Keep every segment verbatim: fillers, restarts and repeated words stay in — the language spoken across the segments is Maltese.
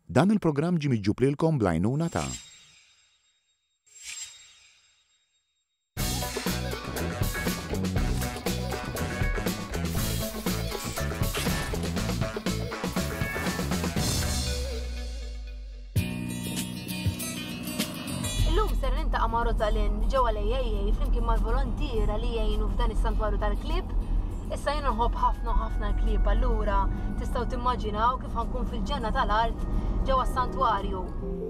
Dan il-programm ġie miġġublilkom bl-għajnuna ta' ma' Rosalyn ġewwa l A A flimkien mal-volontiera li jgħinu f'dan is-santwarju tal-klib. Issa jien nħobb ħafna ħafna l-klib, allura tistgħu timmaġinaw kif ħankun fil-ġenna tal-art ġewwa s-santwarju.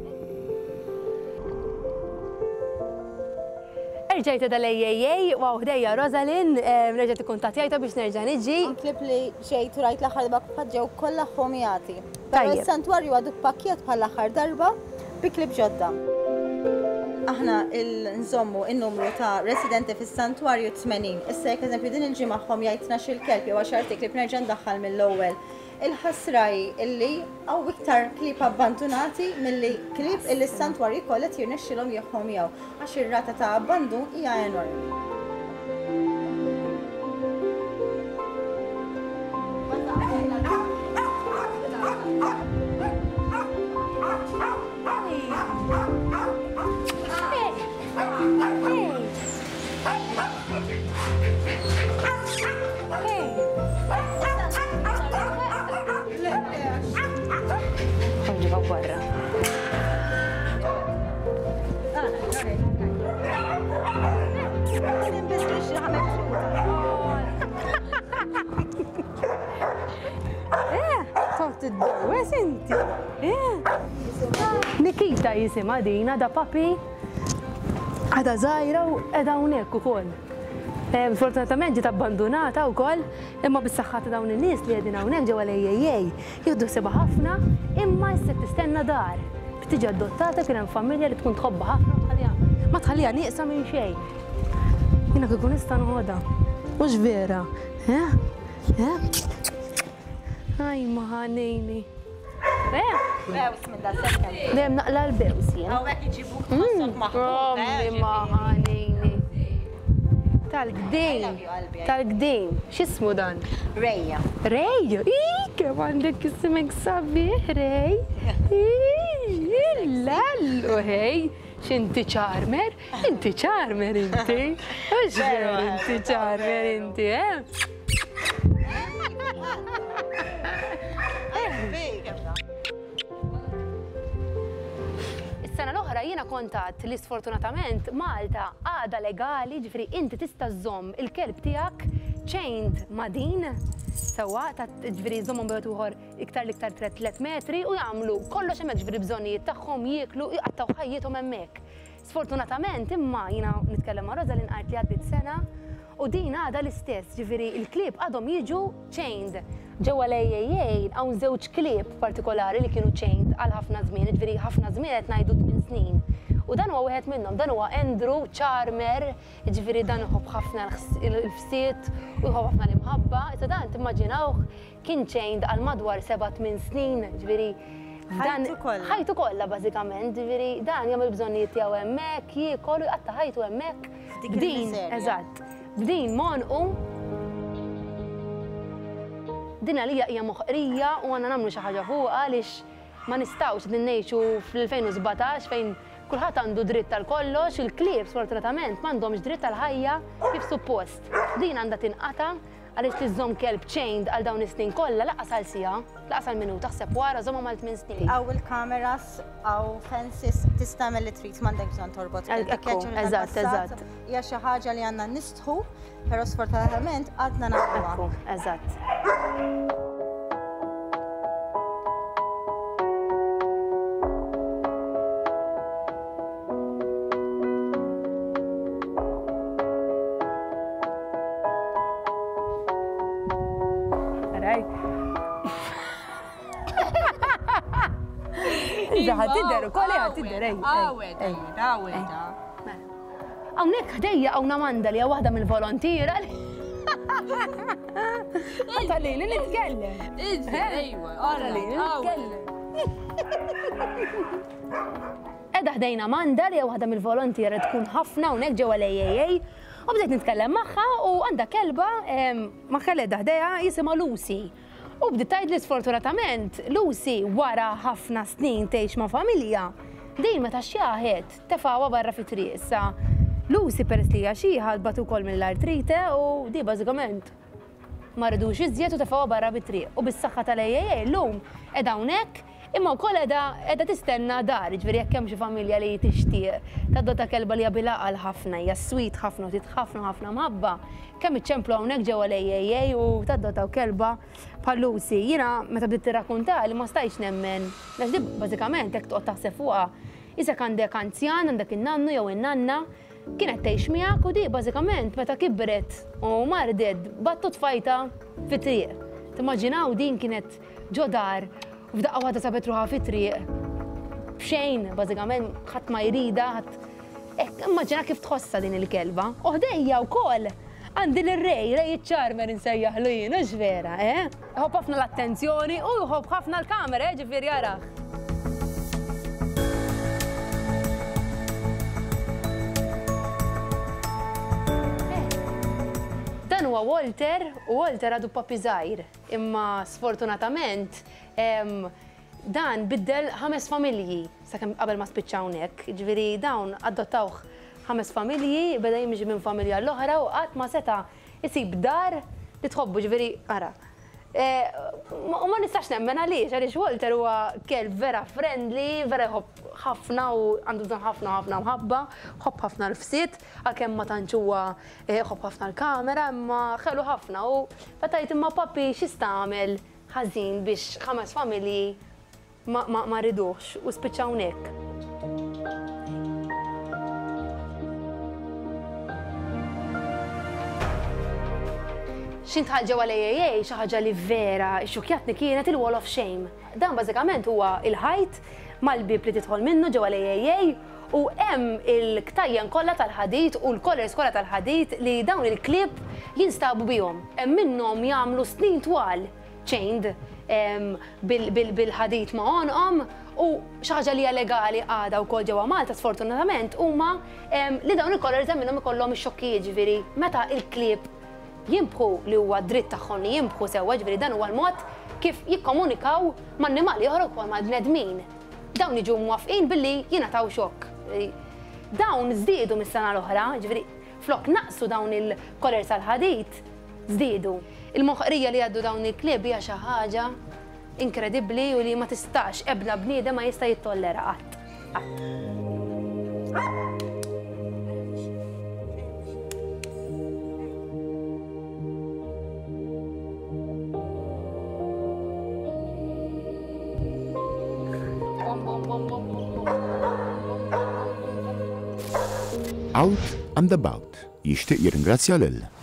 Erġajta dal-A A, waw ħdejja Rosalyn, reġgħet ikkuntattjajta biex nerġa' niġi. Klib li ġejt u rajt l-aħħar darba ġew kollha ħomjati. Però s-santwarju għadu pakkjet bħall-aħħar darba bi klib ġodda. Aħna nżommu il-numru ta' residenti fis-santwarju tmenin. Issa jekk eżempju din il-ġimgħa ħomja tnax il-kelb jew għaxar klib nerġa' ndaħħal mill-ewwel. Il-ħasraj illi hawn iktar klib abbandunati milli klib illi s-santwarju kollha jirnexxilhom jħomjaw għax ir-rata ta' abbandun hija enormi. Wes inti? Nikita jisimha din għadha papi għadha żgħira u qiegħda hawnhekk ukoll. Fortunatament ġiet abbandunata wkoll, imma bis-saħħa ta' dawn in-nies li qegħdin hawnhekk ġewwa l A A jieħdu ħsiebha ħafna, imma issa tistenna dar biex tiġi adottata kien hemm familja li tkun tħobbha ħafna tħallija ma tħallija nieqsa minn xejn. Jiena kieku nista' nħodha. Mhux vera, Aj, maħanejni. Bews minn da sekka. Dem naqla l-bews jien. Għawek iġibuk maħsok maħbub. Rommi maħanejni. Tal-gdejn. Tal-gdejn. X'ismu dan? Rejja. Rejja? Ii, kemm għandek isimek sabiħ, Rej. Ii, lallu, hej. X'inti ċarmer? Inti ċarmer inti. Mhux veru inti ċarmer inti, eh? Is-sena l-oħra jiena kontatt li sfortunatament Malta għada legali, ġifri inti tista' żomm il-kelb tiegħek chained ma' din sewwa ta' ġifri żommhom bejgħet ieħor iktar l-iktar tliet metri u jagħmlu kollox hemmhekk ġifri bżonnijiet tagħhom jieklu jqattaw ħajjithom hemmhekk. Sfortunatament imma jiena nitkellem ma' Rosalyn qalt li għaddiet sena u din għadha l-istess, ġifiri il-klieb għadhom jiġu chained. Ġewwa l A A hawn żewġ klieb partikolari li kienu chained għal ħafna żmien, ġifiri ħafna żmien qed ngħidu tmien snin. U dan huwa wieħed minnhom, dan huwa Andrew Charmer, ġifiri dan iħobb ħafna l-fsiet u jħobb ħafna l-imħabba. Issa dan timmaġinawh kien chained għal madwar seba' tmien snin, ġifiri ħajtu kollha bażikament, ġifiri dan jagħmel bżonnijiet tiegħu hemmhekk, jiekol u jqatta' ħajtu hemmhekk. B'din, eżatt. B'din monqu din għalija hija moħqrija u għandna nagħmlu xi ħaġa fuqha għaliex ma nistgħux din ngħixu fl-elfejn u sebgħtax fejn kulħadd għandu dritt tal kollox, il-klieb sfortunatament m'għandhomx dritt tal-ħajja kif suppost. Din għandha tinqata' għaliex tiżżomm kelb chained għal dawn is-snin kollha laqas għal siegħa, laqas għal minuta taħseb wara żommhom għal tmien snin. Għaw il-kameras, għaw fences tista' tagħmel li trid m'għandek bżonn torbot. Eżatt, eżatt. Hija xi ħaġa li għandna nistħu, però sfortunatament għadna nagħmluha. Eżatt. Ħatidder ukoll ħatidder ej. Għaweda, għaweda. Hawnhekk ħdejja hawn Amanda li hija waħda mill-volontiera li Għalli nitkellem. Ejwa, għalli nitkellem. Edha ħdejna Amanda li hija waħda mill-volontiera tkun ħafna hawnhekk ġewwa l A A u bdejt nitkellem magħha u għandha kelba ma' keleda ħdejha jisimha Lucy. U bdiet tgħidli sfortunatament Lucy wara ħafna snin tgħix ma' familja din meta xjaħet tefgħuha barra fit-triq issa. Lucy peress li hija xieħa ħadbat ukoll mill-artrite u di bażikament ma rridux iżjed u tefgħuha barra bit-triq. U bis-saħħa tal-A A A llum qiegħda hawnhekk imma wkoll qiegħda tistenna dar, jiġifieri jekk hemm xi familja li tixtieq tadotta kelba li hija bilaqal ħafna, hija sweet ħafna u tit ħafna ħafna mħabba, kemm iċċemplu hawnhekk ġewwa l-A A A u tadottaw kelba bħal Lucy. Jiena meta bdiet tirrakkuntali ma stajtx nemmen għax di bażikament jekk toqgħod taħseb fuqha isek għandek anzjan, għandek in-nannu jew in-nanna kienet tgħix miegħek u di bażikament meta kibret u mardet battu tfajta fit-triq. Timmaġinaw din kienet ġodar u f'daqqa waħda sabet ruħha fit-triq b'xejn bażikament ħadd ma jrida, ħadd immaġina kif tħossa din il-kelba. U ħdejja wkoll għandi l-rej, rej iċ-ċarmer insejjaħlu jien, hux vera, eh? Iħobb ħafna l-attenzjoni u jħobb ħafna l-kamera, ġifieri jaraħ. Dan huwa Walter, u Walter għadu papi żgħir, imma sfortunatament dan biddel ħames familji sakemm qabel ma spiċċa hawnhekk. Ġifieri dawn adottawh ħames familji, beda jimxi minn familja l-oħra u qatt ma seta' isib dar li tħobbu ġifieri ara. U ma nistax nemmen għaliex, għaliex Walter huwa kelb vera friendly, vera jħobb ħafna u għandu bżonn ħafna ħafna mħabba, ħobb ħafna l-fsiet, għalkemm ma tantx huwa ħobb ħafna l-kamera, imma ħelu ħafna u fatajt imma papi x'ista' għamel ħażin biex ħames familji ma ridux u spiċċaw hawnhekk. X'intħall ġewwa l-A A A xi ħaġa li vera xxukjatni kienet il-Wall of Shame. Dan bażikament huwa il-ħajt mal-bib li tidħol minnu ġewwa l-A A A u hemm il-ktajjen kollha tal-ħadid u l-collars kollha tal-ħadid li dawn il-klieb jinstabu bihom. Hemm minnhom jagħmlu snin twal chained bil-ħadid ma' onqhom u xi ħaġa li hija legali għadha wkoll ġewwa Malta sfortunatament huma li dawn il-collars hemm minnhom ikollhom ix-xokkijiet ġifieri meta il-klieb jimbħu li huwa dritt tagħhom li jimbħu sewwa ġifieri dan huwa l-mod kif jikkomunikaw man-nimali oħra wkoll mal-bnedmin. Dawn jiġu mwafqin billi jingħataw xokk. Dawn żdiedu mis-sena l-oħra, ġifieri flok naqsu dawn il-collars tal-ħadid żdiedu. Il-moħqrija li għaddu dawn il-klieb hija xi ħaġa inkredibbli u li ma tistax ebda bniedem ma jista' jittollera qatt. Out and About jixtieq jirringrazzja lil